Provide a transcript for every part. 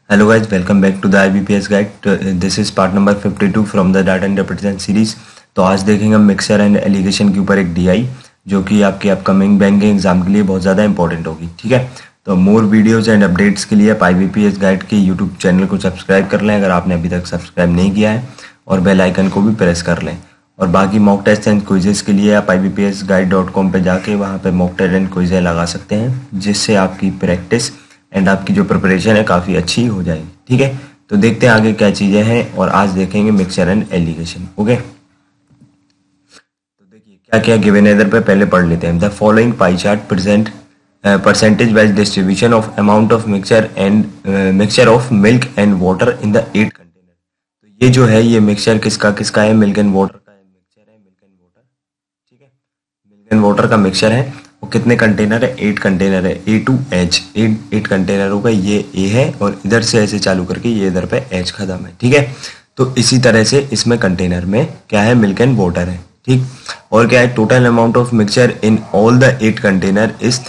Hello guys, welcome back to the IBPS guide. This is part number 52 from the data interpretation series. तो आज देखेंगे हम mixture and allegation के ऊपर एक डीआई जो कि आपके अपकमिंग बैंकिंग एग्जाम के लिए बहुत ज़्यादा इंपॉर्टेंट होगी। ठीक है, तो मोर वीडियोज एंड अपडेट्स के लिए आप IBPS गाइड के यूट्यूब चैनल को सब्सक्राइब कर लें अगर आपने अभी तक सब्सक्राइब नहीं किया है, और बेल आइकन को भी प्रेस कर लें। और बाकी मॉक टेस्ट एंड क्विजेस के लिए आप IBPSguide.com पे जाके वहाँ पे मॉक टेस्ट एंड क्विजें लगा सकते हैं, जिससे आपकी प्रैक्टिस एंड आपकी जो प्रिपरेशन है काफ़ी अच्छी हो जाएगी। ठीक है, तो देखते हैं आगे क्या चीज़ें हैं, और आज देखेंगे मिक्सचर एंड एलिगेशन। ओके, तो देखिए क्या क्या गिवन है इधर पे, पहले पढ़ लेते हैं। The following pie chart present percentage wise distribution of amount of mixture of milk and water in the 8 container. तो ये जो है ये मिक्सचर किसका किसका है, मिल्क एंड वाटर का मिक्सचर है, मिल्क एंड वाटर। ठीक है, मिल्क एंड वाटर का मिक्सचर है। वो कितने कंटेनर है, 8 कंटेनर है। A to H 8 कंटेनर होगा, ये A है और इधर से ऐसे चालू करके ये इधर पे H खत्म है। ठीक है, तो इसी तरह से इसमें कंटेनर में क्या है, मिल्क एंड वाटर है। ठीक, और क्या है, total amount of mixture in all the 8 container is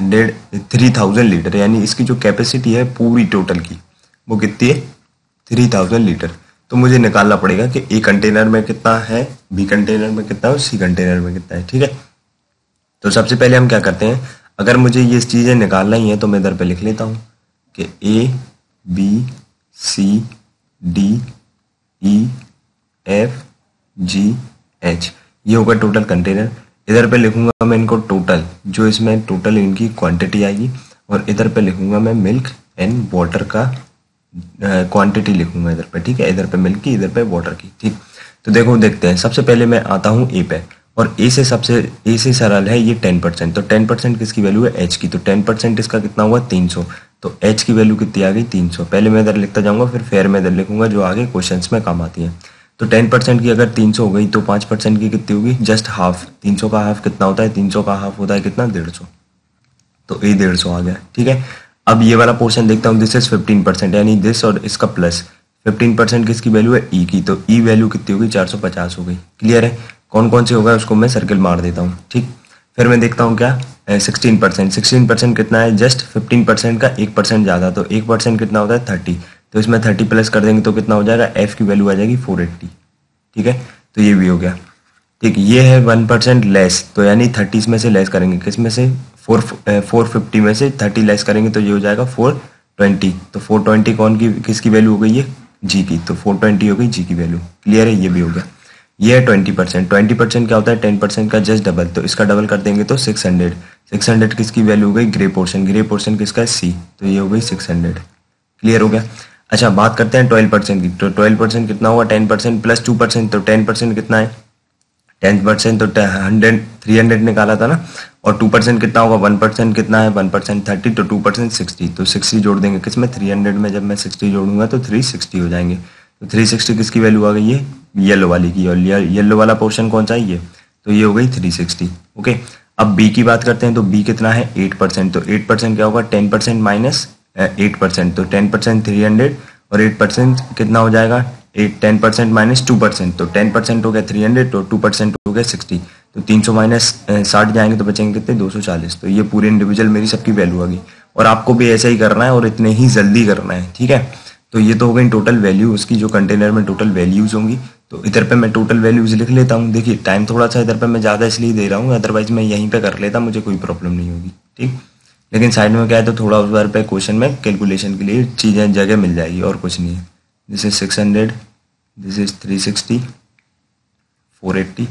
3000 litre, यानी इसकी जो कैपेसिटी है पूरी टोटल की वो कितनी है, 3000 लीटर। तो मुझे निकालना पड़ेगा कि A कंटेनर में कितना है, B कंटेनर में कितना है और C कंटेनर में कितना है। ठीक है, तो सबसे पहले हम क्या करते हैं, अगर मुझे ये चीज़ें निकालना ही है तो मैं इधर पे लिख लेता हूँ कि A B C D E F G H ये होगा टोटल कंटेनर। इधर पे लिखूंगा मैं इनको टोटल, जो इसमें टोटल इनकी क्वांटिटी आएगी, और इधर पे लिखूंगा मैं मिल्क एंड वाटर का क्वांटिटी लिखूंगा इधर पे। ठीक है, इधर पे मिल्क की, इधर पे वाटर की। ठीक, तो देखते हैं। सबसे पहले मैं आता हूँ A पे, और ए से सरल है ये 10%। तो 10% किसकी वैल्यू है, H की। तो 10% इसका कितना हुआ, 300। तो H की वैल्यू कितनी आ गई, 300। पहले मैं इधर लिखता जाऊंगा, फिर फेयर में इधर लिखूंगा, जो आगे क्वेश्चंस में काम आती है। तो 10% की अगर 300 हो गई तो 5% की कितनी होगी, जस्ट हाफ। 300 का हाफ कितना होता है, 300 का हाफ होता है कितना, 150। तो ये 150 आ गया। ठीक है, अब ये वाला पोर्शन देखता हूँ, दिस इज 15%, यानी दिस और इसका प्लस 15% किसकी वैल्यू है, ई की। तो ई वैल्यू कितनी होगी, 450 हो गई। क्लियर है, कौन कौन सी होगा उसको मैं सर्किल मार देता हूँ। ठीक, फिर मैं देखता हूँ क्या, 16% कितना है, जस्ट 15% का 1% ज़्यादा। तो 1% कितना होता है, 30। तो इसमें 30 प्लस कर देंगे तो कितना हो जाएगा, एफ की वैल्यू आ जाएगी 480। ठीक है, तो ये भी हो गया। ठीक, ये है 1% लेस, तो यानी 30 में से लेस करेंगे, किस में से, 450 में से 30 लेस करेंगे तो ये हो जाएगा 420। तो 420 कौन की किसकी वैल्यू हो गई है, जी की। तो 420 हो गई जी की वैल्यू। क्लियर है, ये भी हो गया। ये है 20%। 20% क्या होता है, 10% का जस्ट डबल। तो इसका डबल कर देंगे तो 600। 600 किसकी वैल्यू हो गई, ग्रे पोर्शन। ग्रे पोर्शन किसका है, सी। तो ये हो गई 600। क्लियर हो गया। अच्छा, बात करते हैं 12% की। तो 12% कितना होगा, 10% प्लस 2%। तो 10% कितना है, 10% तो 300 निकाला था ना, और 2% कितना होगा, 1% कितना है, 1% 30। तो 2% 60। तो 60 जोड़ देंगे किसमें, 300 में। जब मैं 60 जोड़ूंगा तो 360 हो जाएंगे। तो 360 किसकी वैल्यू आ गई है, येलो वाली की। और येलो वाला पोर्शन कौन सा है, ये। तो ये हो गई 360। ओके, अब बी की बात करते हैं। तो बी कितना है, 8%। तो 8% क्या होगा, 10% माइनस 8%। तो 10% 300, और 8% कितना हो जाएगा, 10% माइनस 2%। तो 10% हो गया 300, तो 2% हो गया 60। तो 300 माइनस 60 जाएंगे तो बचेंगे कितने, 240। तो ये पूरे इंडिविजुअल मेरी सबकी वैल्यू आ गई, और आपको भी ऐसा ही करना है और इतने ही जल्दी करना है। ठीक है, तो ये तो हो गई टोटल वैल्यू उसकी, जो कंटेनर में टोटल वैल्यूज होंगी। तो इधर पे मैं टोटल वैल्यूज लिख लेता हूँ। देखिए टाइम थोड़ा सा इधर पे मैं ज़्यादा इसलिए दे रहा हूँ, अदरवाइज मैं यहीं पे कर लेता, मुझे कोई प्रॉब्लम नहीं होगी। ठीक, लेकिन साइड में क्या है, तो थोड़ा उस बार पे क्वेश्चन में कैलकुलेशन के लिए चीज़ें जगह मिल जाएगी, और कुछ नहीं है। दिस इज 600, दिस इज 360, 480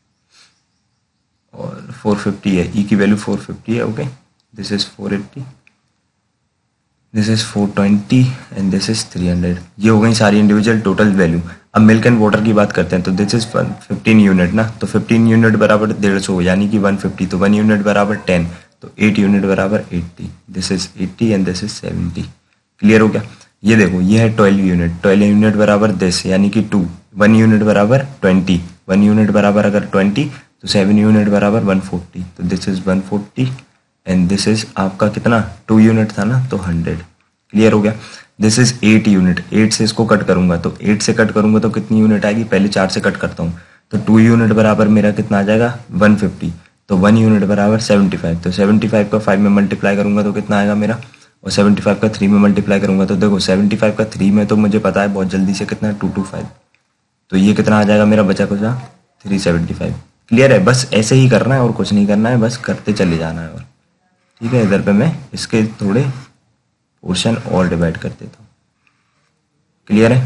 और 450 है। ई की वैल्यू 450 है। Okay, this is 480, this is 420 and this is 300। ये हो गई सारी इंडिविजुअल टोटल वैल्यू। अब मिल्क एंड वाटर की बात करते हैं। तो दिस इज 15 यूनिट ना, तो 15 यूनिट बराबर 150, यानी कि 150। तो 1 यूनिट बराबर 10, तो 8 यूनिट बराबर 80। This is 80 and this is 70। Clear हो गया। ये देखो, ये है 12 यूनिट। 12 यूनिट बराबर दिस, यानी कि 2। 1 यूनिट बराबर 20। 1 यूनिट बराबर अगर 20, तो 7 यूनिट बराबर 140। तो this is 140 and this is आपका कितना, 2 यूनिट था ना, तो 100। क्लियर हो गया। This is 8 unit. 8 से इसको कट करूंगा, तो 8 से कट करूंगा तो कितनी यूनिट आएगी, पहले 4 से कट करता हूँ। तो 2 यूनिट बराबर मेरा कितना आ जाएगा, 150। तो 1 यूनिट बराबर 75। तो 75 को 5 में मल्टीप्लाई करूंगा तो कितना आएगा मेरा, और 75 का 3 में मल्टीप्लाई करूंगा तो देखो 75 का 3 में तो मुझे पता है बहुत जल्दी से कितना है 225, तो ये कितना आ जाएगा मेरा बचा कुचा 375। क्लियर है, बस ऐसे ही करना है और कुछ नहीं करना है, बस करते चले जाना है। और ठीक है, इधर पे मैं इसके थोड़े पोर्शन और डिवाइड कर देता हूँ। क्लियर है,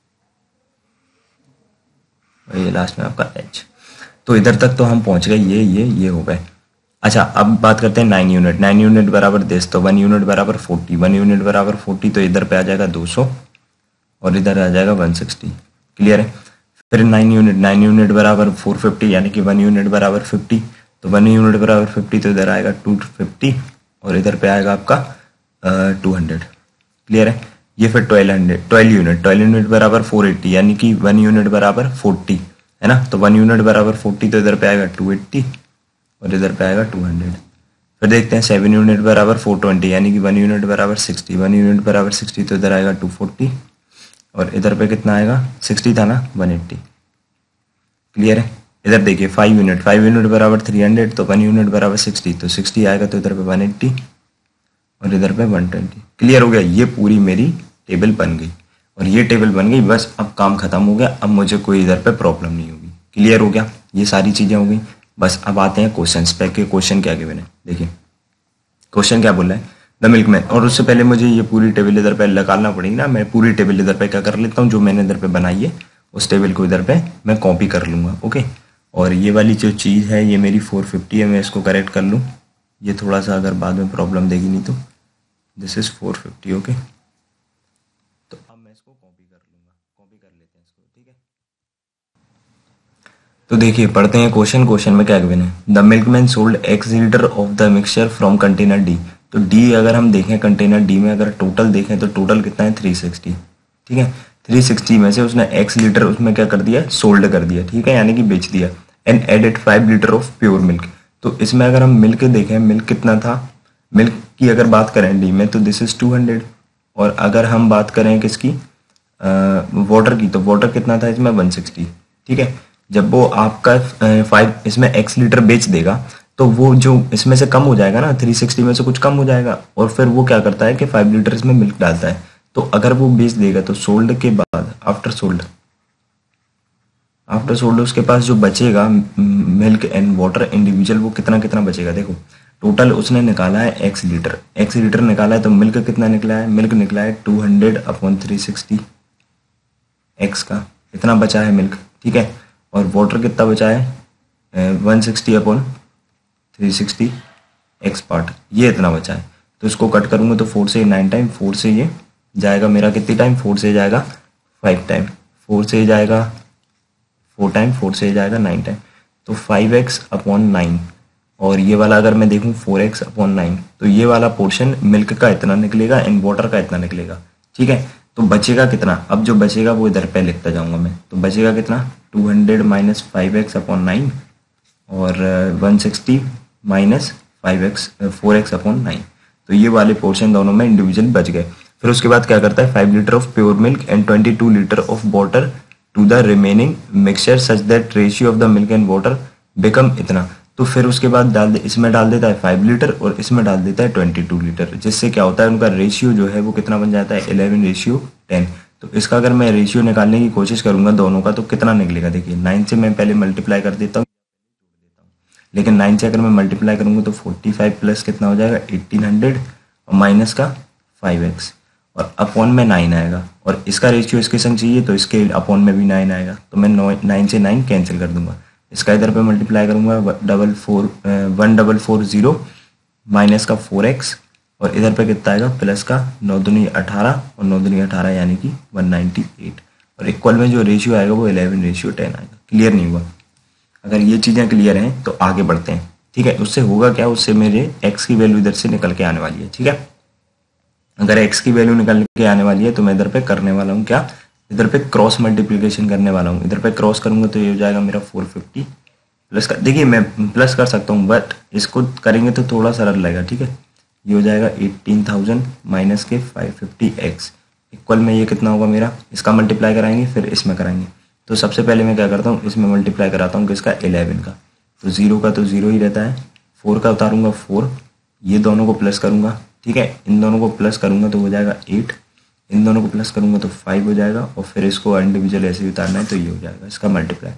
और ये लास्ट में आपका एच। तो इधर तक तो हम पहुंच गए, ये हो गए। अच्छा, अब बात करते हैं 9 यूनिट। 9 यूनिट बराबर दिस, तो 1 यूनिट बराबर 40, 1 यूनिट बराबर 40, तो इधर पे आ जाएगा 200 और इधर आ जाएगा 160। क्लियर है, फिर 9 यूनिट बराबर 450, यानी कि 1 यूनिट बराबर 50, तो 1 यूनिट बराबर 50, तो इधर आएगा 250 और इधर पे आएगा आपका 200। क्लियर है, ये फिर 12 यूनिट बराबर 480, यानी कि 1 यूनिट बराबर 40 है ना, तो 1 यूनिट बराबर 40, तो इधर पे आएगा 280 और इधर पे आएगा 200। फिर देखते हैं 7 यूनिट बराबर 420, यानी कि 1 यूनिट बराबर 60, 1 यूनिट बराबर 60, तो इधर आएगा 240 और इधर पे कितना आएगा 60 था ना 180। क्लियर है, इधर देखिए 5 यूनिट बराबर 300, तो 1 यूनिट बराबर 60, तो 60 आएगा, तो इधर पे 180 और इधर पे 120। क्लियर हो गया, ये पूरी मेरी टेबल बन गई और ये टेबल बन गई, बस अब काम खत्म हो गया, अब मुझे कोई इधर पे प्रॉब्लम नहीं होगी। क्लियर हो गया, ये सारी चीजें हो गई। बस अब आते हैं क्वेश्चंस पे कि क्वेश्चन क्या गिवन है। देखिए क्वेश्चन क्या बोला है, द मिल्कमैन, और उससे पहले मुझे ये पूरी टेबल इधर पे निकालना पड़ेगी ना, मैं पूरी टेबल इधर पे क्या कर लेता हूँ, जो मैंने इधर पे बनाई है उस टेबल को इधर पे मैं कॉपी कर लूंगा। ओके, और ये वाली जो चीज़ है ये मेरी 450 है, मैं इसको करेक्ट कर लूँ, ये थोड़ा सा अगर बाद में प्रॉब्लम देगी नहीं तो दिस इज 450। ओके, तो अब मैं इसको कॉपी कर लूंगा, कॉपी कर लेते हैं इसको। ठीक है, तो देखिए पढ़ते हैं क्वेश्चन। क्वेश्चन में क्या गिवन है, the milkman sold x litre of the mixture from container D. तो डी अगर हम देखें कंटेनर डी में अगर टोटल देखें तो टोटल कितना है 360। ठीक है, 360 में से उसने x लीटर उसमें क्या कर दिया, सोल्ड कर दिया। ठीक है, यानी कि बेच दिया। And added 5 litre of pure milk. तो इसमें अगर हम मिल्क देखें, मिल्क कितना था, मिल्क की अगर बात करें डी में तो दिस इज 200, और अगर हम बात करें किसकी वाटर की, तो वाटर कितना था इसमें 160। ठीक है, जब वो आपका 5 इसमें x लीटर बेच देगा तो वो जो इसमें से कम हो जाएगा ना, 360 में से कुछ कम हो जाएगा, और फिर वो क्या करता है कि 5 लीटर इसमें मिल्क डालता है। तो अगर वो बेच देगा तो सोल्ड के बाद आफ्टर सोल्ड उसके पास जो बचेगा मिल्क एंड वाटर इंडिविजुअल, वो कितना कितना बचेगा। देखो टोटल उसने निकाला है x लीटर निकाला है, तो मिल्क कितना निकला है, मिल्क निकला है 200/360 x का इतना बचा है मिल्क। ठीक है, और वाटर कितना बचा है 160/360 x पार्ट, ये इतना बचा है। तो इसको कट करूंगा तो 4 से 9 टाइम, 4 से ये जाएगा मेरा कितनी टाइम, 4 से जाएगा 5 टाइम, 4 से जाएगा 4 टाइम, 4 से जाएगा 9 टाइम, तो 5x/9। और ये वाला अगर मैं देखूं 4x/9, तो ये वाला पोर्शन मिल्क का इतना निकलेगा एंड वाटर का इतना निकलेगा। ठीक है, तो बचेगा कितना, अब जो बचेगा वो इधर पे लिखता जाऊंगा मैं, तो बचेगा कितना 200 - 5x/9 और 160 - 4x/9। तो ये वाले पोर्शन दोनों में इंडिविजुअल बच गए। फिर उसके बाद क्या करता है, 5 litre of pure milk and 22 litre of water to the remaining mixture such that ratio of the milk and water become इतना। तो फिर उसके बाद इसमें डाल देता है 5 लीटर और इसमें डाल देता है 22 लीटर, जिससे क्या होता है उनका रेशियो जो है वो कितना बन जाता है 11:10। तो इसका अगर मैं रेशियो निकालने की कोशिश करूंगा दोनों का तो कितना निकलेगा, देखिए 9 से मैं पहले मल्टीप्लाई कर देता हूँ, लेकिन 9 से अगर मैं मल्टीप्लाई करूंगा तो 45 प्लस कितना हो जाएगा 1800 और माइनस का 5x और अपॉन में 9 आएगा, और इसका रेशियो इसके संग चाहिए तो इसके अपॉन में भी 9 आएगा, तो मैं 9 से 9 कैंसिल कर दूंगा। इसका इधर पे मल्टीप्लाई करूंगा 1440 माइनस का 4x और इधर पे कितना आएगा प्लस का 9 दूनी 18 और 9 दूनी 18 यानी कि 198, और इक्वल में जो रेशियो आएगा वो 11:10 आएगा। क्लियर नहीं हुआ, अगर ये चीज़ें क्लियर हैं तो आगे बढ़ते हैं। ठीक है, उससे होगा क्या, उससे मेरे x की वैल्यू इधर से निकल के आने वाली है। ठीक है, अगर x की वैल्यू निकल के आने वाली है तो मैं इधर पे करने वाला हूँ क्या, इधर पे क्रॉस मल्टीप्लिकेशन करने वाला हूँ। इधर पे क्रॉस करूंगा तो ये हो जाएगा मेरा 450 प्लस का, देखिए मैं प्लस कर सकता हूँ बट इसको करेंगे तो थोड़ा सरल लगेगा। ठीक है, ये हो जाएगा 18,000 माइनस के 550x इक्वल में ये कितना होगा मेरा, इसका मल्टीप्लाई कराएंगे फिर इसमें कराएंगे। तो सबसे पहले मैं क्या करता हूँ, इसमें मल्टीप्लाई कराता हूँ किसका 11 का, तो 0 का तो 0 ही रहता है, 4 का उतारूंगा 4, ये दोनों को प्लस करूंगा ठीक है। इन दोनों को प्लस करूँगा तो हो जाएगा 8, इन दोनों को प्लस करूँगा तो 5 हो जाएगा, और फिर इसको इंडिविजुअल ऐसे ही उतारना है तो ये हो जाएगा इसका मल्टीप्लाई।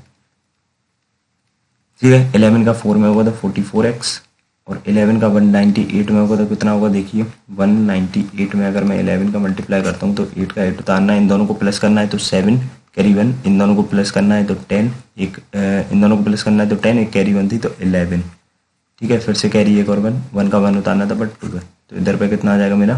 ठीक है। 11 का 4 में होगा तो 44x, और 11 का 198 में होगा तो कितना होगा देखिए 198 में अगर मैं 11 का मल्टीप्लाई करता हूँ तो 8 का 8 उतारना है, इन दोनों को प्लस करना है तो 7 कैरी 1, इन दोनों को प्लस करना है तो 10, एक इन दोनों को प्लस करना है तो 10, एक कैरी 1 थी तो 11। ठीक है। फिर से कैरी एक और 1, 1 का 1 उतारना था बट 2 है, तो इधर पे कितना आ जाएगा मेरा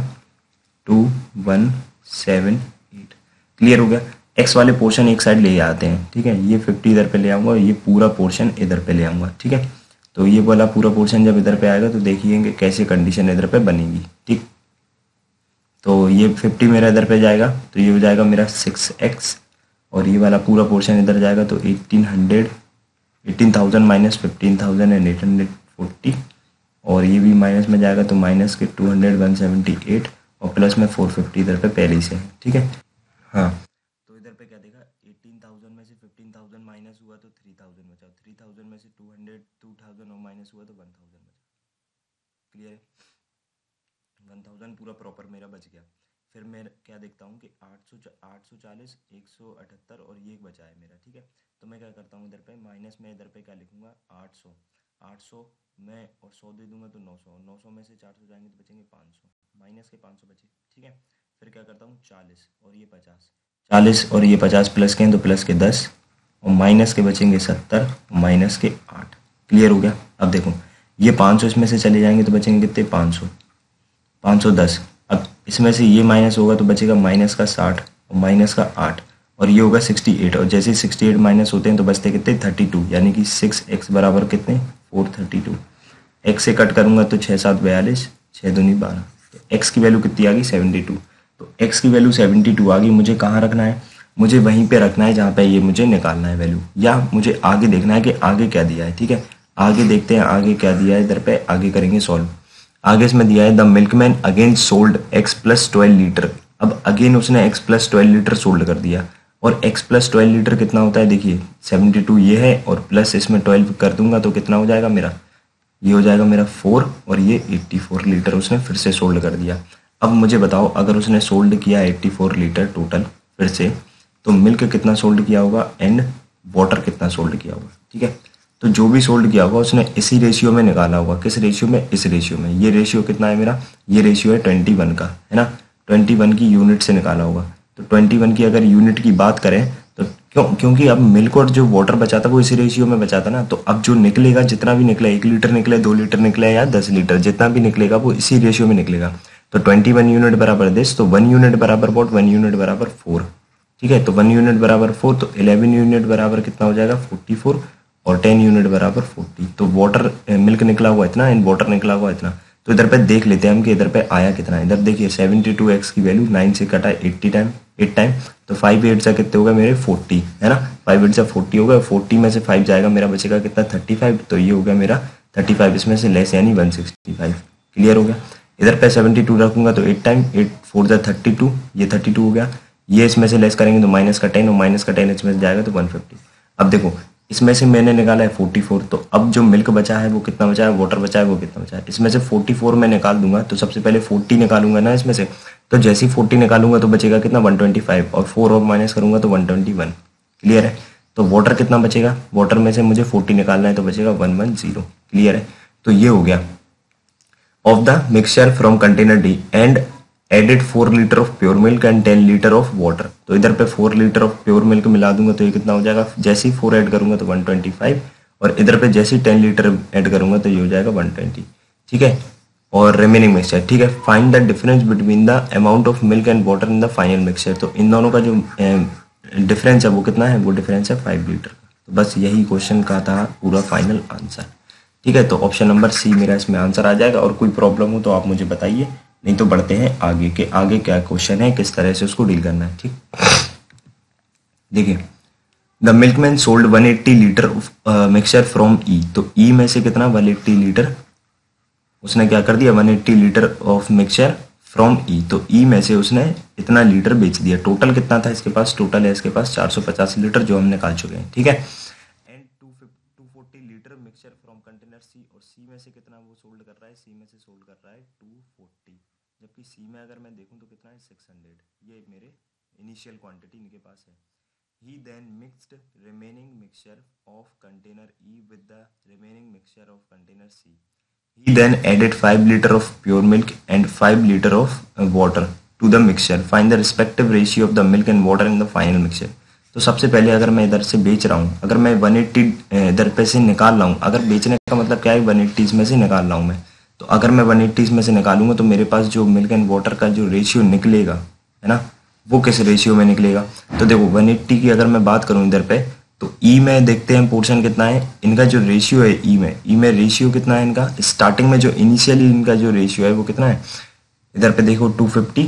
2178। क्लियर हो गया। एक्स वाले पोर्शन एक साइड ले आते हैं। ठीक है। ये 50 इधर पे ले आऊँगा और ये पूरा पोर्शन इधर पे ले आऊँगा। ठीक है। तो ये वाला पूरा पोर्शन जब इधर पे आएगा तो देखिए कैसे कंडीशन इधर पे बनेगी। ठीक। तो ये 50 मेरा इधर पे जाएगा तो ये हो जाएगा मेरा 6x, और ये वाला पूरा पोर्शन इधर जाएगा तो 18,000 माइनस 15,840, और ये भी माइनस में जाएगा तो माइनस के 200 और प्लस में 450 इधर पे पहले से है। ठीक है। हाँ, तो इधर पे क्या देखा 18,000 में से 15,000 माइनस हुआ तो 3,000 बचा, 3,000 में से 2,000 और माइनस हुआ तो 1,000 बचा। क्लियर है। 1,000 पूरा प्रॉपर मेरा बच गया। फिर मैं क्या देखता हूँ कि 840, 178 और ये एक बचा है मेरा। ठीक है। तो मैं क्या करता हूँ इधर पे माइनस में इधर पे क्या लिखूंगा 800 में, और 100 दे दूंगा तो 900, और 900 में से 400 जाएंगे तो बचेंगे 500, माइनस के 500 बचे। ठीक है। फिर क्या करता हूँ 40 और ये 50, 40 और ये 50 प्लस के हैं तो प्लस के 10, और माइनस के बचेंगे 70, माइनस के 8। क्लियर हो गया। अब देखो ये 500 इसमें से चले जाएंगे तो बचेंगे कितने 500, 510। अब इसमें से ये माइनस होगा तो बचेगा माइनस का 60 और माइनस का 8, और ये होगा 68, और जैसे 68 माइनस होते हैं तो बचते कितने 32, यानी कि 6x बराबर कितने 432। x से कट करूंगा तो 6 7 42, 6 दूनी 12, तो x की वैल्यू कितनी आ गई 72। तो x की वैल्यू 72 आ गई, मुझे कहाँ रखना है, मुझे वहीं पे रखना है जहाँ पे ये मुझे निकालना है वैल्यू, या मुझे आगे देखना है कि आगे क्या दिया है। ठीक है। आगे देखते हैं आगे क्या दिया है, इधर पे आगे करेंगे सॉल्व। आगे इसमें दिया है the milkman again sold x plus 12 litre. अब अगेन उसने x प्लस 12 लीटर सोल्ड कर दिया, और x प्लस 12 लीटर कितना होता है देखिए 72 ये है, और प्लस इसमें 12 कर दूंगा तो कितना हो जाएगा मेरा, ये हो जाएगा मेरा 4, और ये 84 लीटर उसने फिर से सोल्ड कर दिया। अब मुझे बताओ अगर उसने सोल्ड किया 84 लीटर टोटल फिर से, तो मिल्क कितना सोल्ड किया होगा एंड वाटर कितना सोल्ड किया होगा। ठीक है। तो जो भी सोल्ड किया होगा उसने इसी रेशियो में निकाला होगा। किस रेशियो में, इस रेशियो में। ये रेशियो कितना है मेरा, ये रेशियो है 21 का, है ना। 21 की यूनिट से निकाला होगा। तो 21 की अगर यूनिट की बात करें तो क्योंकि अब मिल्क और जो वाटर बचा था वो इसी रेशियो में बचा था ना, तो अब जो निकलेगा जितना भी निकले 1 लीटर निकले 2 लीटर निकले या 10 लीटर जितना भी निकलेगा वो इसी रेशियो में निकलेगा। तो 21 यूनिट बराबर दिस, तो 1 यूनिट बराबर वॉट, 1 यूनिट बराबर 4। ठीक है। तो 1 यूनिट बराबर 4, तो 11 यूनिट बराबर कितना हो जाएगा 44, और 10 यूनिट बराबर 40। तो वाटर मिल्क निकला हुआ इतना एंड वाटर निकला हुआ इतना। तो इधर पे देख लेते हैं हम कि इधर पे आया कितना है। इधर देखिए 72x की वैल्यू 9 से कटा 80 टाइम 8 टाइम, तो 5 8 से कितने हो गए मेरे 40, है ना। 5 8 से 40 हो गए, 40 में से 5 जाएगा मेरा बचेगा कितना 35, तो ये हो गया मेरा 35 इसमें से लेस यानी 165। क्लियर हो गया। इधर पे 72 रखूंगा तो 8 टाइम 8 4 जा 32, ये 32 हो गया। ये इसमें से लेस करेंगे तो माइनस का 10, और माइनस का 10 इसमें से जाएगा तो 150। अब देखो इसमें से मैंने निकाला है 44, तो अब जो मिल्क बचा है वो कितना बचा है, वाटर बचा है वो कितना बचा है। इसमें से 44 में निकाल दूंगा तो सबसे पहले 40 निकालूंगा ना इसमें से, तो जैसे ही 40 निकालूंगा तो बचेगा कितना 125, और 4 और माइनस करूंगा तो 121। क्लियर है। तो वाटर कितना बचेगा, वाटर में से मुझे 40 निकालना है तो बचेगा 110। क्लियर है। तो ये हो गया of the mixture from container D and added 4 litre of pure milk and 10 litre of water. तो इधर पे 4 लीटर ऑफ प्योर मिल्क मिला दूंगा तो ये कितना हो जाएगा, जैसे ही 4 ऐड करूंगा तो 125, और इधर पे जैसे ही 10 लीटर ऐड करूंगा तो ये हो जाएगा 120। ठीक है। और रिमेनिंग मिक्सचर। ठीक है। Find the difference between the amount of milk and water in the final mixture. तो इन दोनों का जो डिफरेंस है वो कितना है, वो डिफरेंस है 5 लीटर का। तो बस यही क्वेश्चन का था पूरा फाइनल आंसर। ठीक है। तो ऑप्शन नंबर सी मेरा इसमें आंसर आ जाएगा, और कोई प्रॉब्लम हो तो आप मुझे बताइए, नहीं तो बढ़ते हैं आगे के आगे क्या क्वेश्चन है, किस तरह से उसको डील करना है। ठीक। देखिए the milkman sold 180 litre mixture from E. तो ई में से कितना 180 लीटर उसने क्या कर दिया, 180 litre of mixture from E. तो ई में से उसने इतना लीटर बेच दिया। टोटल कितना था इसके पास, टोटल है इसके पास 450 लीटर जो हम निकाल चुके हैं। ठीक है। And 240 litre mixture from container C, और सी में से कितना वो सोल्ड कर रहा है, सी में से सोल्ड कर रहा है 240। जबकि सी में अगर मैं देखूँ तो कितना है 600, ये मेरे इनिशियल क्वांटिटी इनके पास है। He then mixed remaining mixture of container E with the remaining mixture of container C. He then added 5 liter of pure milk and 5 liter of water to the mixture. Find the respective ratio of the milk and water in the final mixture. तो सबसे पहले अगर मैं इधर से बेच रहा हूँ, अगर मैं 180 इधर पे से निकाल रहा हूँ, अगर बेचने का मतलब क्या है 180 में से निकाल रहा हूँ मैं, तो अगर मैं 180 में से निकालूंगा तो मेरे पास जो मिल्क एंड वाटर का जो रेशियो निकलेगा है ना, वो किस रेशियो में निकलेगा। तो देखो 180 की अगर मैं बात करूँ इधर पे, तो ई में देखते हैं पोर्शन कितना है इनका, जो रेशियो है ई में रेशियो कितना है इनका, स्टार्टिंग में जो इनिशियली इनका जो रेशियो है वो कितना है, इधर पे देखो 250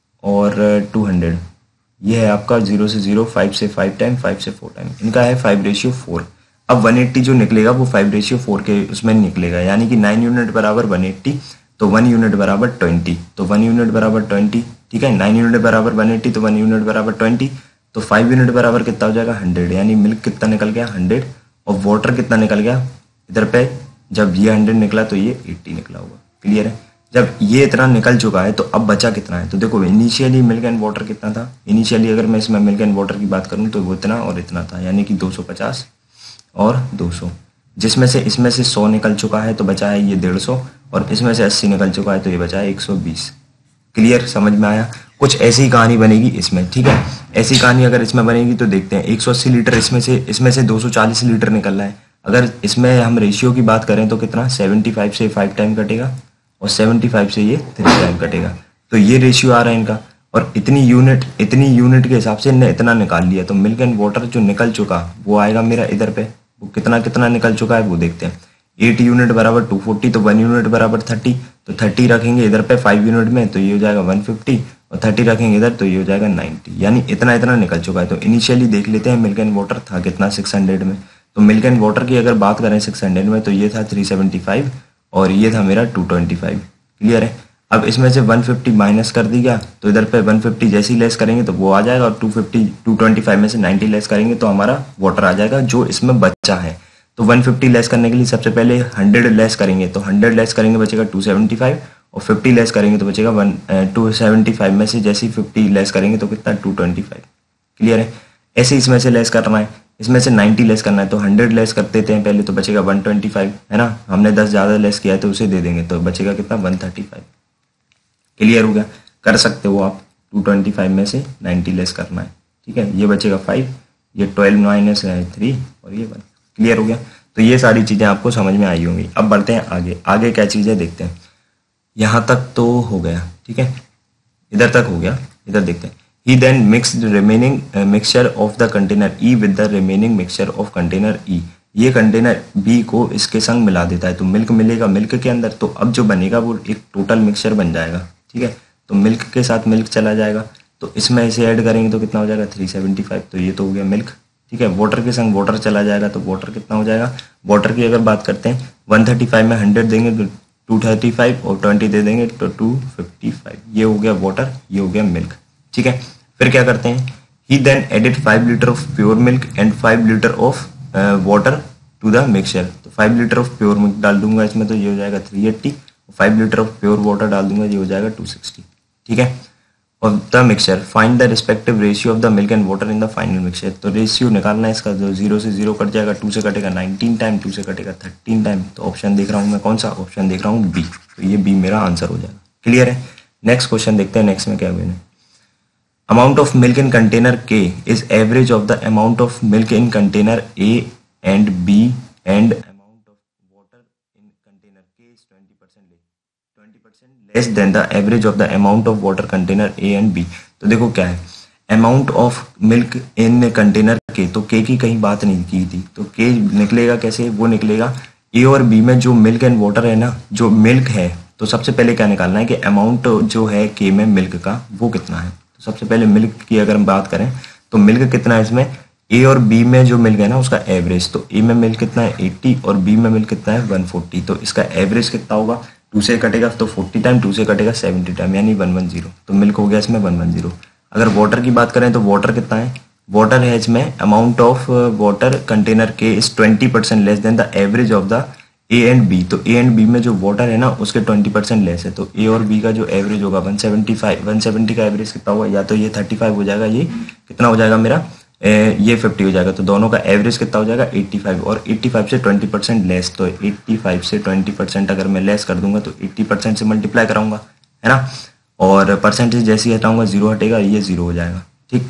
और 200, ये है आपका 0 से 0, 5 से 5 टाइम, 5 से 4 टाइम, इनका है 5:4। अब 180 जो निकलेगा वो 5:4 के उसमें निकलेगा, यानी कि 9 यूनिट बराबर 180, तो 1 यूनिट बराबर 20, तो 1 यूनिट बराबर 20, ठीक है। 9 यूनिट बराबर 180, तो 1 यूनिट बराबर 20, तो 5 यूनिट बराबर कितना हो जाएगा 100, यानी मिल्क कितना निकल गया 100, और वाटर कितना निकल गया इधर पे, जब ये 100 निकला तो ये 80 निकला होगा। क्लियर है। जब ये इतना निकल चुका है तो अब बचा कितना है, तो देखो इनिशियली मिल्क एंड वाटर कितना था, इनिशियली अगर मैं इसमें मिल्क एंड वाटर की बात करूं तो वो इतना और इतना था, यानी कि 250 और 200, जिसमें से इसमें से 100 निकल चुका है तो बचा है ये 150, और इसमें से 80 निकल चुका है तो ये बचा है 120। क्लियर, समझ में आया। कुछ ऐसी कहानी बनेगी इसमें, ठीक है। ऐसी कहानी अगर इसमें बनेगी तो देखते हैं 180 लीटर इसमें से 240 लीटर निकल रहा है। अगर इसमें हम रेशियो की बात करें तो कितना 75 से 5 टाइम कटेगा और 75 से ये 3 टाइम कटेगा, तो ये रेशियो आ रहा है इनका। और इतनी यूनिट के हिसाब से इन्हें इतना निकाल लिया, तो मिल्क एंड वाटर जो निकल चुका वो आएगा मेरा इधर पे, वो कितना निकल चुका है वो देखते हैं। 8 यूनिट बराबर 240, तो 1 यूनिट बराबर 30, तो 30 रखेंगे इधर पे 5 यूनिट में तो ये हो जाएगा 150, और 30 रखेंगे इधर तो ये हो जाएगा 90, यानी इतना निकल चुका है। तो इनिशियली देख लेते हैं मिल्क एंड वाटर था कितना 600 में, तो मिल्क एंड वाटर की अगर बात करें 600 में तो ये था 375 और ये था मेरा 225। क्लियर है। अब इसमें से 150 माइनस कर दिया तो इधर पे 150 जैसे ही लेस करेंगे तो वो आ जाएगा, और 225 में से 90 लेस करेंगे तो हमारा वाटर आ जाएगा जो इसमें बचा है। तो 150 लेस करने के लिए सबसे पहले 100 लेस करेंगे, तो 100 लेस करेंगे बचेगा 275, और 50 लेस करेंगे तो बचेगा 275 में से जैसे ही 50 लेस करेंगे तो कितना 225। क्लियर है। ऐसे इसमें से लेस करना है, इसमें से 90 लेस करना है, तो 100 लेस कर देते हैं पहले तो बचेगा 125, है ना, हमने 10 ज़्यादा लेस किया है तो उसे दे देंगे तो बचेगा कितना 135। क्लियर हो गया, कर सकते हो आप। 225 में से 90 लेस करना है, ठीक है, ये बचेगा 5, ये 12 माइनस 3 और ये 1। क्लियर हो गया। तो ये सारी चीज़ें आपको समझ में आई होंगी। अब बढ़ते हैं आगे क्या चीज़ें देखते हैं। यहाँ तक तो हो गया, ठीक है, इधर तक हो गया, इधर देखते हैं। He then mixed the remaining mixture of the container E with the remaining mixture of container E. ये कंटेनर B को इसके संग मिला देता है, तो मिल्क मिलेगा मिल्क के अंदर, तो अब जो बनेगा वो एक टोटल मिक्सचर बन जाएगा। ठीक है, तो मिल्क के साथ मिल्क चला जाएगा, तो इसमें इसे ऐड करेंगे तो कितना हो जाएगा 375, तो ये तो हो गया मिल्क। ठीक है, वाटर के संग वाटर चला जाएगा तो वाटर कितना हो जाएगा, वाटर की अगर बात करते हैं 135 में 100 देंगे तो 235 और 20 दे देंगे तो 255। ये हो गया वाटर, ये हो गया मिल्क। ठीक है, फिर क्या करते हैं, he then added 5 litre of pure milk and 5 litre of water to the mixture. तो 5 लीटर ऑफ प्योर मिल्क डाल दूंगा इसमें तो ये हो जाएगा 380, 5 लीटर ऑफ प्योर वाटर डाल दूंगा ये हो जाएगा 260। ठीक है, और the mixture find the respective ratio of the milk and water in the final mixture. तो रेशियो निकालना है इसका, जो 0 से 0 कट जाएगा, 2 से कटेगा 19 टाइम, 2 से कटेगा 13 टाइम। तो ऑप्शन देख रहा हूँ मैं, कौन सा ऑप्शन देख रहा हूँ, बी। तो ये बी मेरा आंसर हो जाएगा। क्लियर है। नेक्स्ट क्वेश्चन देखते हैं, नेक्स्ट में क्या हुआ। Amount of milk in container K is average of the amount of milk in container A and B and amount of water in container K is 20% less than the average of the amount of water container A and B। तो देखो क्या है, amount of milk in container K, तो K की कहीं बात नहीं की थी, तो K निकलेगा कैसे, वो निकलेगा A और B में जो मिल्क एंड वाटर है ना, जो मिल्क है, तो सबसे पहले क्या निकालना है कि अमाउंट जो है K में मिल्क का वो कितना है। तो सबसे पहले मिल्क की अगर हम बात करें तो मिल्क कितना है इसमें, ए और बी में जो मिल्क है ना उसका एवरेज, तो ए में मिल्क कितना है 80 और बी में मिल्क कितना है 140, तो इसका एवरेज कितना होगा, 2 से कटेगा तो 40 टाइम, 2 से कटेगा 70 टाइम, यानी 110। तो मिल्क हो गया इसमें 110। अगर वाटर की बात करें तो वाटर कितना है, वाटर है इसमें amount of water container K is 20% less than the average of the A and B, तो ए एंड बी में जो वाटर है ना उसके 20% लेस है, तो ए और बी का जो एवरेज होगा 175, 170 का एवरेज कितना होगा, या तो ये 35 हो जाएगा, ये कितना हो जाएगा मेरा ये 50 हो जाएगा, तो दोनों का एवरेज कितना हो जाएगा 85, और 85 से 20% लेस, तो 85 से 20% अगर मैं लेस कर दूंगा तो 80% से मल्टीप्लाई कराऊंगा, है ना, और परसेंटेज जैसे ही हटाऊंगा जीरो हटेगा, ये जीरो हो जाएगा, ठीक।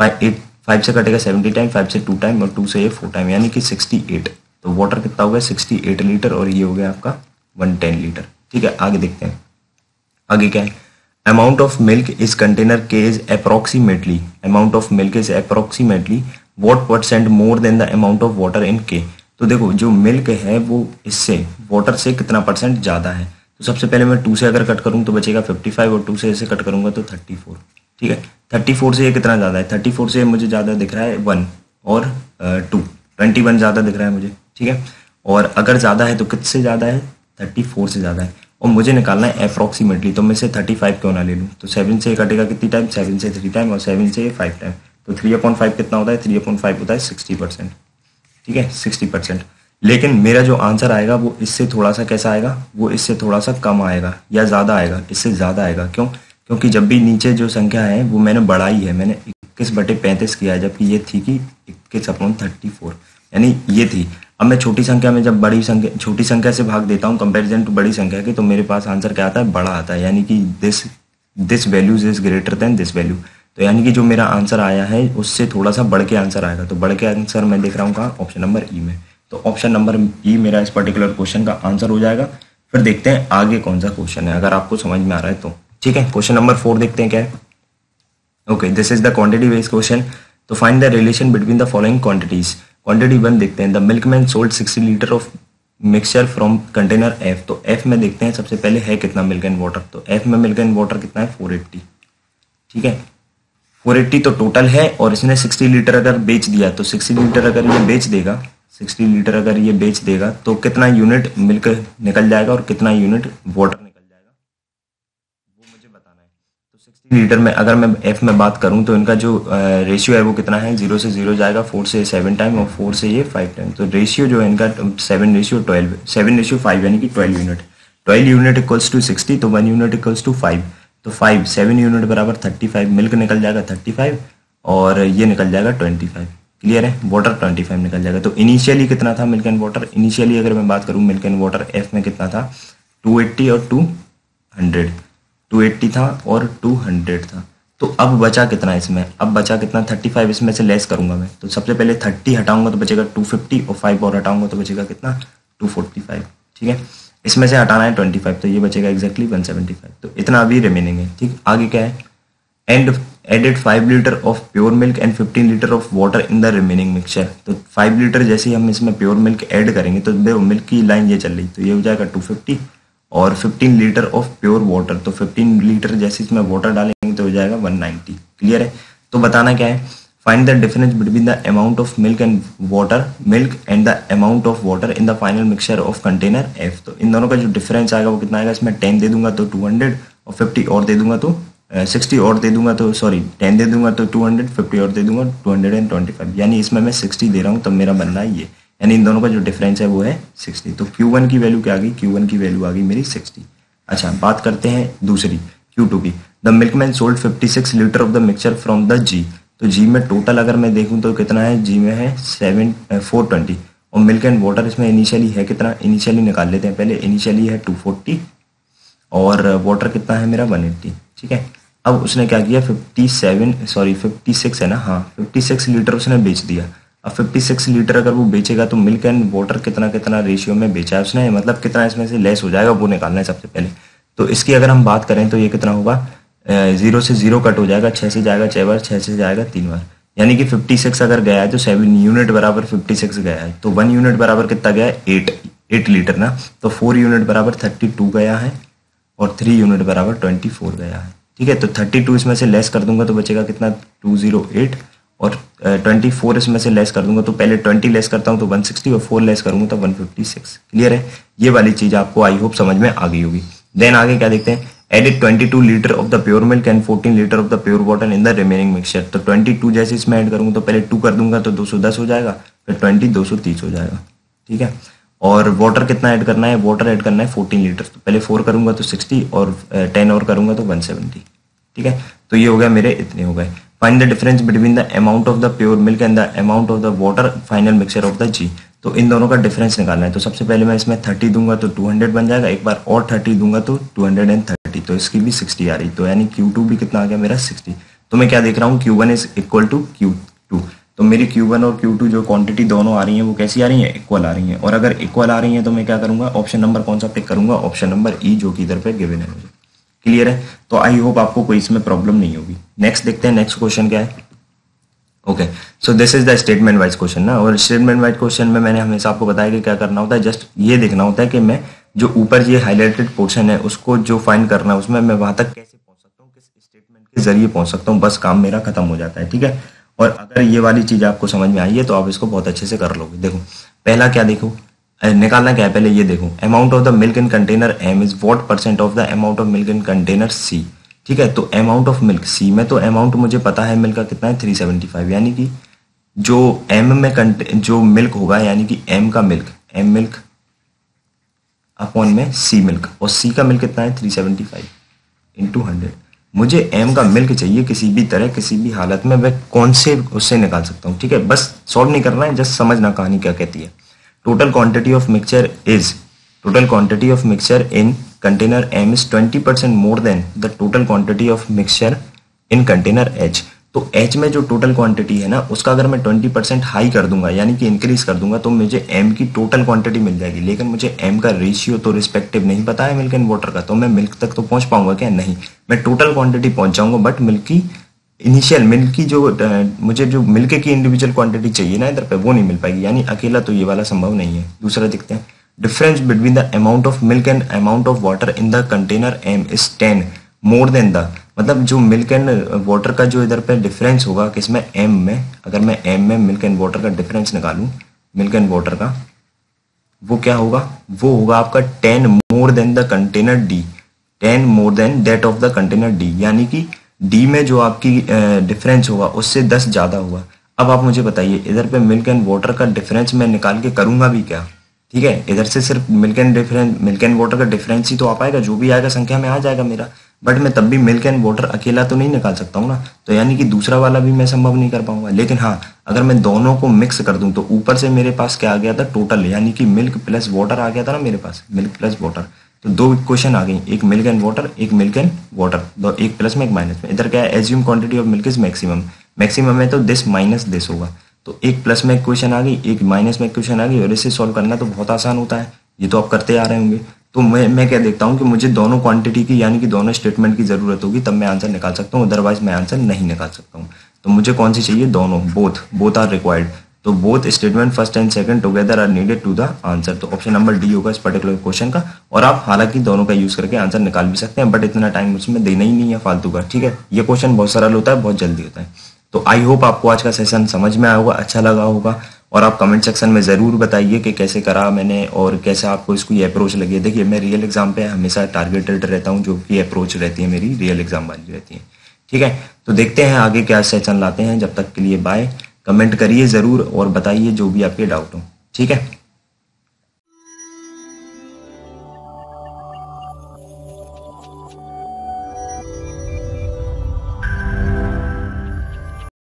5 से कटेगा 70 टाइम, 5 से 2 टाइम और 2 से ये 4 टाइम, यानी कि 68, तो वाटर कितना हो गया 68 लीटर, और ये हो गया आपका 110 लीटर, ठीक है। आगे देखते हैं, आगे क्या है, amount of milk is container K is approximately, amount of milk is approximately what percent more than the amount of water in K. तो देखो जो मिल्क है वो इससे वाटर से कितना परसेंट ज़्यादा है, तो सबसे पहले मैं 2 से अगर कट करूँ तो बचेगा 55, और 2 से इसे कट करूँगा तो 34, ठीक है। 34 से ये कितना ज़्यादा है, 34 से मुझे ज़्यादा दिख रहा है 1 और 2, 21 ज़्यादा दिख रहा है मुझे, ठीक है। और अगर ज़्यादा है तो किससे ज़्यादा है, 34 से ज़्यादा है, और मुझे निकालना है अप्रोक्सीमेटली, तो मैं से 35 क्यों ना ले लूँ, तो 7 से कटेगा कितनी टाइम, 7 से 3 टाइम और 7 से 5 टाइम, तो 3/5 कितना होता है, 3/5 होता है 60%, ठीक है 60%। लेकिन मेरा जो आंसर आएगा वो इससे थोड़ा सा कैसा आएगा, वो इससे थोड़ा सा कम आएगा या ज़्यादा आएगा, इससे ज़्यादा आएगा, क्यों, क्योंकि जब भी नीचे जो संख्या है वो मैंने बढ़ाई है, मैंने 21/35 किया है, जबकि ये थी कि 21/34, यानी ये थी। अब मैं छोटी संख्या में जब छोटी संख्या से भाग देता हूँ कंपैरिजन टू बड़ी संख्या के, तो मेरे पास आंसर क्या आता है, बड़ा आता है, यानी कि this values is greater than this value, तो यानी कि जो मेरा आंसर आया है उससे थोड़ा सा बढ़ के आंसर आएगा, तो बढ़ के आंसर मैं देख रहा हूँ कहाँ, ऑप्शन नंबर ई में, तो ऑप्शन नंबर ई मेरा इस पर्टिकुलर क्वेश्चन का आंसर हो जाएगा। फिर देखते हैं आगे कौन सा क्वेश्चन है, अगर आपको समझ में आ रहा है तो, ठीक है। क्वेश्चन नंबर 4 देखते हैं क्या है। Okay, this is the quantity based question, तो find the relation between the following quantities. Quantity 1 देखते हैं, the milkman sold 60 litre of mixture from container F, तो एफ में देखते हैं सबसे पहले है कितना मिल्क एंड वाटर, तो एफ में मिल्क एंड वाटर कितना है 480, ठीक है 480 तो टोटल है, और इसने 60 लीटर अगर बेच दिया, तो 60 लीटर अगर ये बेच देगा, 60 लीटर अगर ये बेच देगा तो कितना यूनिट मिल्क निकल जाएगा और कितना यूनिट वाटर निकल जाएगा, वो मुझे बताना है। तो 60 लीटर में अगर मैं एफ में बात करूं तो इनका जो रेशियो है वो कितना है, 0 से 0 जाएगा, 4 से 7 टाइम और 4 से ये 5 टाइम, तो रेशियो जो है इनका 7:5 यानी कि 12 यूनिट, 12 यूनिट इक्वल्स टू 60, तो 1 यूनिट इक्वल्स टू 5, तो 7 यूनिट बराबर 35, मिल्क निकल जाएगा 35 और ये निकल जाएगा 25, क्लियर है, वाटर 25 निकल जाएगा। तो इनिशियली कितना था मिल्क एंड वाटर, इनिशियली अगर मैं बात करूं मिल्क एंड वाटर एफ में कितना था 280 और 200, 280 था और 200 था, तो अब बचा कितना इसमें, अब बचा कितना 35, इसमें से लेस करूंगा मैं, तो सबसे पहले 30 हटाऊंगा तो बचेगा 250 और 5 और हटाऊंगा तो बचेगा कितना 245, ठीक है। इसमें से हटाना है 25, तो ये बचेगा एग्जैक्टली 175, तो इतना अभी रिमेनिंग है, ठीक। आगे क्या है, and added 5 litre of pure milk and 15 litre of water in the remaining mixture, तो 5 लीटर जैसे ही हम इसमें प्योर मिल्क ऐड करेंगे तो देखो मिल्क की लाइन ये चल रही, तो ये हो जाएगा 250 और 15 लीटर ऑफ प्योर वाटर, तो 15 लीटर जैसे इसमें वाटर डालेंगे तो हो जाएगा 190, क्लियर है। तो बताना क्या है, find the difference between the amount of milk and the amount of water in the final mixture of container F, तो इन दोनों का जो डिफरेंस आएगा वो कितना आएगा, इसमें 10 दे दूंगा तो 200 और 50 और दे दूंगा तो 60 और दे दूंगा तो 10 दे दूंगा तो 200, 50 और दे दूंगा 225, यानी इसमें मैं 60 दे रहा हूँ, तब मेरा बनना है ये, यानी इन दोनों का जो डिफरेंस है वो है 60, तो Q1 की वैल्यू क्या आ गई, Q1 की वैल्यू आ गई मेरी 60। अच्छा, बात करते हैं दूसरी Q2 की, the milkman sold 56 litre of the mixture from the G, तो जी में टोटल अगर मैं देखूं तो कितना है, जी में है 420 और मिल्क एंड वाटर इसमें इनिशियली है कितना, इनिशियली निकाल लेते हैं पहले, इनिशियली है 240 और वाटर कितना है मेरा 180, ठीक है। अब उसने क्या किया 56 है ना, हाँ 56 लीटर उसने बेच दिया, अब 56 लीटर अगर वो बेचेगा तो मिल्क एंड वाटर कितना कितना रेशियो में बेचा है उसने, मतलब कितना इसमें से लेस हो जाएगा वो निकालना है सबसे पहले। तो इसकी अगर हम बात करें तो ये कितना होगा, 0 से 0 कट हो जाएगा, 6 से जाएगा 6 बार, 6 से जाएगा 3 बार, यानी कि 56 अगर गया है तो 7 यूनिट बराबर 56 गया है, तो 1 यूनिट बराबर कितना गया है 8 लीटर ना, तो 4 यूनिट बराबर 32 गया है और 3 यूनिट बराबर 24 गया है, ठीक है। तो 32 इसमें से लेस कर दूंगा तो बचेगा कितना 208 और 24 इसमें से लेस कर दूंगा तो पहले 20 लेस करता हूं तो 160 और 4 लेस करूंगा तो 156, क्लियर है। ये वाली चीज आपको आई होप समझ में आ गई होगी। देन आगे क्या देखते हैं, added 22 litre of the pure milk and 14 litre of the pure water in the remaining mixture, तो 22 जैसे इसमें ऐड करूंगा तो पहले 2 कर दूंगा तो 210 हो जाएगा, फिर 20 230 हो जाएगा, ठीक है। और वाटर कितना ऐड करना है, वाटर ऐड करना है 14 लीटर। तो पहले 4 करूंगा तो 60 और 10 और करूंगा तो 170। ठीक है, तो ये हो गया मेरे, इतने हो गए। Find the difference between the amount of the pure milk and the amount of the water final mixture of the G. तो इन दोनों का डिफरेंस निकालना है। तो सबसे पहले मैं इसमें 30 दूंगा तो 200 बन जाएगा, एक बार और 30 दूंगा तो 230, तो इसकी भी 60 आ रही। तो यानी Q2 भी कितना आ गया मेरा 60। तो मैं क्या देख रहा हूँ, Q1 is equal to Q2। तो मेरी Q1 और Q2 जो क्वांटिटी दोनों आ रही हैं वो कैसी आ रही हैं, इक्वल आ रही हैं। और अगर इक्वल आ रही हैं तो मैं क्या करूंगा, ऑप्शन नंबर कौन सा पिक करूंगा, ऑप्शन नंबर ई, जो कि इधर पे गिवन है मुझे। क्लियर है, तो आई होप आपको कोई इसमें प्रॉब्लम नहीं होगी। नेक्स्ट देखते हैं, नेक्स्ट क्वेश्चन क्या है। Okay, so this is the statement wise question ना। और स्टेटमेंट वाइज क्वेश्चन में मैंने हमेशा आपको बताया कि क्या करना होता है, जस्ट ये देखना होता है कि मैं जो ऊपर ये हाईलाइटेड पोर्शन है उसको जो फाइंड करना है उसमें मैं वहां तक कैसे पहुंच सकता हूँ, किस स्टेटमेंट के जरिए पहुंच सकता हूँ, बस काम मेरा खत्म हो जाता है। ठीक है, और अगर ये वाली चीज आपको समझ में आई है तो आप इसको बहुत अच्छे से कर लोगे। देखो पहला क्या, देखो निकालना क्या है, पहले ये देखो, amount of the milk in container M is what percent of the amount of milk in container C. ठीक है, तो अमाउंट ऑफ मिल्क सी में, तो अमाउंट मुझे पता है मिल्क का कितना है 375, यानी कि जो एम में जो मिल्क होगा, यानी कि एम का मिल्क, एम मिल्क अपॉन में सी मिल्क, और सी का मिल्क कितना है 375 इंटू 100। मुझे एम का मिल्क चाहिए किसी भी तरह, किसी भी हालत में, वह कौन से उससे निकाल सकता हूँ। ठीक है, बस सॉल्व नहीं करना है, जस्ट समझना कहानी क्या कहती है। Total quantity of mixture is, total quantity of mixture in container M is 20% more than the total quantity of mixture in container H. तो एच में जो टोटल क्वांटिटी है ना, उसका अगर मैं 20% हाई कर दूंगा, यानी कि इंक्रीज कर दूंगा, तो मुझे एम की टोटल क्वांटिटी मिल जाएगी। लेकिन मुझे एम का रेशियो तो रिस्पेक्टिव नहीं पता है मिल्क एंड वाटर का, तो मैं मिल्क तक तो पहुंच पाऊंगा क्या, नहीं। मैं टोटल क्वांटिटी पहुंच जाऊंगा, बट मिल्क की इनिशियल, मिल्क की जो मुझे जो मिल्क की इंडिविजुअल क्वांटिटी चाहिए ना इधर पे, वो नहीं मिल पाएगी, यानी अकेला तो ये वाला संभव नहीं है। दूसरा देखते हैं, difference between the amount of milk and amount of water in the container M is 10 more than the, मतलब जो मिल्क एंड वाटर का जो इधर पे डिफरेंस होगा किसमें, एम में, अगर मैं एम में मिल्क एंड वाटर का डिफरेंस निकालूं, मिल्क एंड वाटर का, वो क्या होगा, वो होगा आपका 10 more than the container D, 10 more than that of the container D, यानी कि डी में जो आपकी डिफरेंस होगा उससे 10 ज्यादा होगा। अब आप मुझे बताइए, इधर पे मिल्क एंड वाटर का डिफरेंस मैं निकाल के करूंगा भी क्या। ठीक है, इधर से सिर्फ मिल्क एंड वाटर का डिफरेंस ही तो आ पाएगा, जो भी आएगा संख्या में आ जाएगा मेरा, बट मैं तब भी मिल्क एंड वाटर अकेला तो नहीं निकाल सकता हूँ ना, तो यानी कि दूसरा वाला भी मैं संभव नहीं कर पाऊंगा। लेकिन हाँ, अगर मैं दोनों को मिक्स कर दूं तो ऊपर से मेरे पास क्या आ गया था, टोटल, यानी कि मिल्क प्लस वाटर आ गया था ना मेरे पास, मिल्क प्लस वाटर। तो दो इक्वेशन आ गई, एक मिल्क एंड वाटर, एक मिल्क एंड वाटर, एक प्लस में एक माइनस में। इधर क्या है, assume quantity of milk is maximum, maximum है तो दिस माइनस दिस होगा। तो एक प्लस में इक्वेशन आ गई, एक माइनस में इक्वेशन आ गई, और इसे सॉल्व करना तो बहुत आसान होता है, ये तो आप करते आ रहे होंगे। तो मैं क्या देखता हूँ कि मुझे दोनों क्वांटिटी की, यानी कि दोनों स्टेटमेंट की जरूरत होगी, तब मैं आंसर निकाल सकता हूँ, अदरवाइज मैं आंसर नहीं निकाल सकता हूँ। तो मुझे कौन सी चाहिए, दोनों, बोथ आर रिक्वायर्ड। तो both statement first and second together are needed to the answer. तो ऑप्शन नंबर डी होगा इस पर्टिकुलर क्वेश्चन का। और आप हालांकि दोनों का यूज करके आंसर निकाल भी सकते हैं, बट इतना टाइम उसमें देना ही नहीं है फालतू का। ठीक है, ये क्वेश्चन बहुत सरल होता है, बहुत जल्दी होता है। तो आई होप आपको आज का सेशन समझ में आया होगा, अच्छा लगा होगा, और आप कमेंट सेक्शन में ज़रूर बताइए कि कैसे करा मैंने और कैसे आपको इसको ये अप्रोच लगी है। देखिए, मैं रियल एग्जाम पे हमेशा टारगेटेड रहता हूँ, जो कि अप्रोच रहती है मेरी रियल एग्जाम वाली रहती है। ठीक है, तो देखते हैं आगे क्या सेशन लाते हैं। जब तक के लिए बाय, कमेंट करिए ज़रूर और बताइए जो भी आपके डाउट हो। ठीक है।